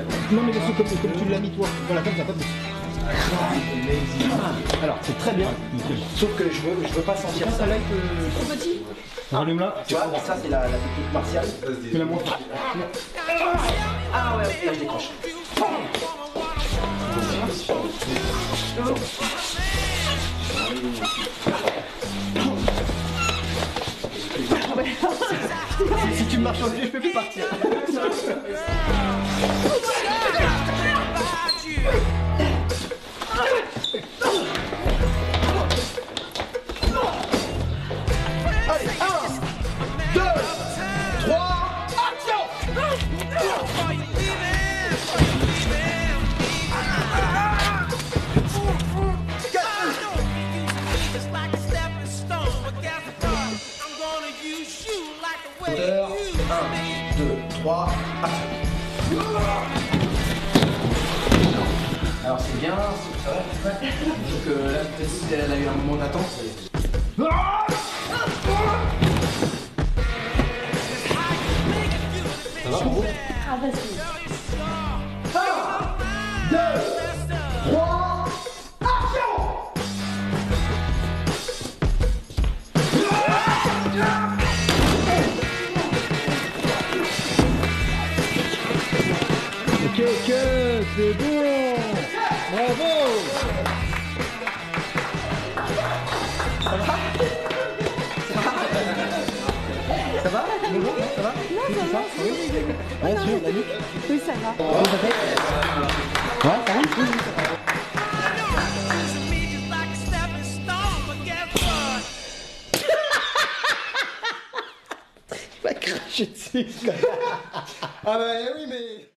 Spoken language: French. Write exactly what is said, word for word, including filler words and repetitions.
Non mais laisse-le comme, comme tu l'as mis toi. Voilà, comme ça, pas de bouche. Alors, c'est très bien. Sauf que je veux, je veux pas sentir ça. Là, trop petit. Rallume là. Tu vois, ça c'est la, la technique martiale. Tu la montres. Ah ouais, là je décroche. Si tu me marches en pied, je peux plus partir. Allez, un, deux, trois, action! un, deux, trois, action! Alors c'est bien, c'est vrai. Donc euh, là, peut-être si elle a eu un moment d'attente. Ça va, bon? Ah, vas-y. un, deux, trois, action! Ok, ok, c'est bon! Bravo! Ça va? Ça va? Bonjour, ça va? Non, ça va. Oui, ouais, sûr, la nuque. Oui, ça va. Comment ça fait? Ouais, ça va? Il va cracher dessus. Ah bah oui, mais...